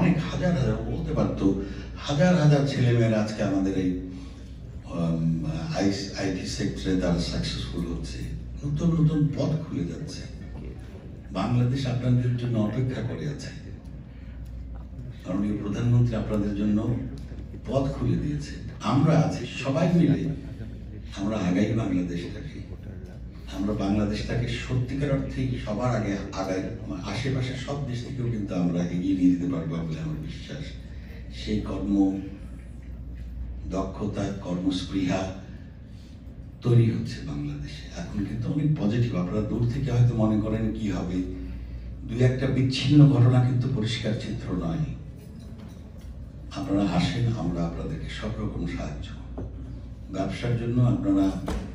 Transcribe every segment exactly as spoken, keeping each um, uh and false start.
অনেক হাজার হাজার বলতে পারতো হাজার হাজার ছেলেমেয়েরা আজকে আমাদের এই আইটি সেক্টরে তারা সাকসেসফুল হচ্ছে, নতুন নতুন পথ খুলে যাচ্ছে। বাংলাদেশ আপনাদের জন্য অপেক্ষা করে আছে, মাননীয় প্রধানমন্ত্রী আপনাদের জন্য পথ খুলে দিয়েছে। আমরা আছি সবাই মিলে আমরা আগাই বাংলাদেশটাকে, আমরা বাংলাদেশটাকে সত্যিকার অর্থেই সবার আগে আগাই, আশেপাশের সব দেশ থেকেও কিন্তু আমরা এগিয়ে নিয়ে যেতে পারবো বলে আমার বিশ্বাস। সেই কর্ম দক্ষতা, কর্মস্পৃহা তৈরি হচ্ছে বাংলাদেশে এখন, কিন্তু অনেক পজিটিভ। আপনারা দূর থেকে হয়তো মনে করেন কি হবে, দুই একটা বিচ্ছিন্ন ঘটনা কিন্তু পরিষ্কার চিত্র নয়। আপনারা আসেন, আমরা আপনাদেরকে সব রকম সাহায্য, ব্যবসার জন্য আপনারা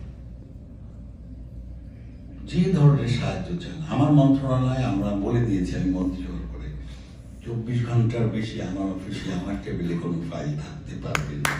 যে ধরনের সাহায্য চান আমার মন্ত্রণালয়ে আমরা বলে দিয়েছি, আমি মন্ত্রী হওয়ার পরে চব্বিশ ঘন্টার বেশি আমার অফিসে আমার টেবিলে কোনো ফাইল থাকতে পারবে না।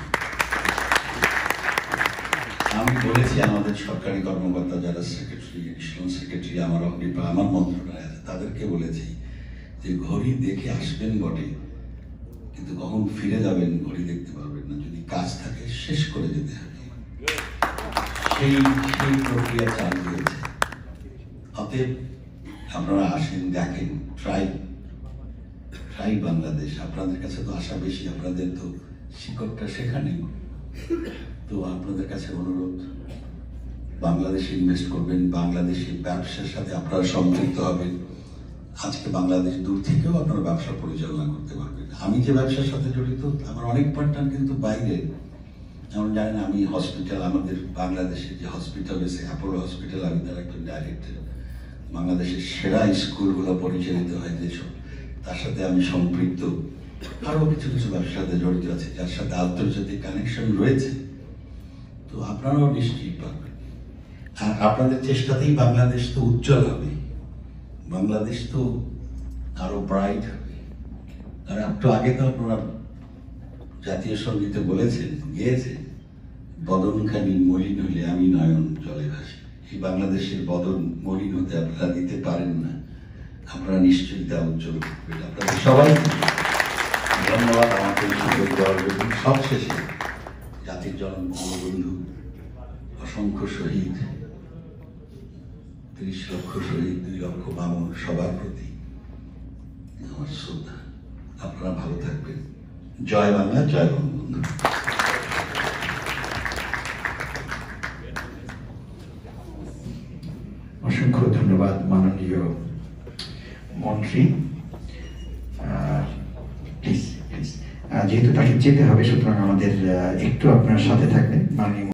আমি বলেছি আমাদের সরকারি কর্মকর্তা যারা সেক্রেটারি, এডিশনাল সেক্রেটারি আমার আমার মন্ত্রণালয়ে আছে, তাদেরকে বলেছি যে ঘড়ি দেখে আসবেন বটে, কিন্তু কখন ফিরে যাবেন ঘড়ি দেখতে পারবেন না, যদি কাজ থাকে শেষ করে যেতে হবে। সেই সেই প্রক্রিয়া চালু হয়েছে। অতএব আপনারা আসেন, দেখেন, ট্রাই ট্রাই বাংলাদেশ। আপনাদের কাছে তো আশা বেশি, আপনাদের তো শিকড়টা সেখানে। তো আপনাদের কাছে অনুরোধ, বাংলাদেশে ইনভেস্ট করবেন, বাংলাদেশের ব্যবসার সাথে আপনারা সম্পৃক্ত হবেন। আজকে বাংলাদেশ দূর থেকেও আপনারা ব্যবসা পরিচালনা করতে পারবেন। আমি যে ব্যবসার সাথে জড়িত, আমার অনেক পার্টনার কিন্তু বাইরে। যেমন জানেন আমি হসপিটাল, আমাদের বাংলাদেশের যে হসপিটাল রয়েছে অ্যাপোলো হসপিটাল, আমি তার একজন ডাইরেক্টর। বাংলাদেশের সেরা স্কুলগুলো পরিচালিত হয় যেসব, তার সাথে আমি সম্পৃক্ত। আরও কিছু কিছু ব্যবসার সাথে জড়িত আছে যার সাথে আন্তর্জাতিক কানেকশন রয়েছে। তো আপনারাও নিশ্চয়ই পারবেন, আর আপনাদের চেষ্টাতেই বাংলাদেশ তো উজ্জ্বল হবে, বাংলাদেশ তো আরো ব্রাইট হবে। আর একটু আগে তো আপনারা জাতীয় সঙ্গীতে বলেছেন, গিয়েছে, বদনখানি মলিন হলে আমি নয়ন জলে ভাসি। এই বাংলাদেশের বদন মলিন হতে আপনারা দিতে পারেন না, আপনারা নিশ্চয়ই তা উজ্জ্বল করবেন। আপনাদের সবাই ধন্যবাদ আমাকে সুযোগ দেওয়ার জন্য। সবশেষে জাতির জনপ্রিয় বন্ধু, অসংখ্য শহীদ, ত্রিশ লক্ষ শহীদ, দুই লক্ষ মামুন, সবার প্রতি আমার শ্রদ্ধা। আপনারা ভালো থাকবেন। জয় বাংলা, জয় বঙ্গবন্ধু। অসংখ্য ধন্যবাদ মাননীয় মন্ত্রী। প্লিজ প্লিজ যেহেতু তাকে যেতে হবে, সুতরাং আমাদের একটু আপনার সাথে থাকবেন মাননীয়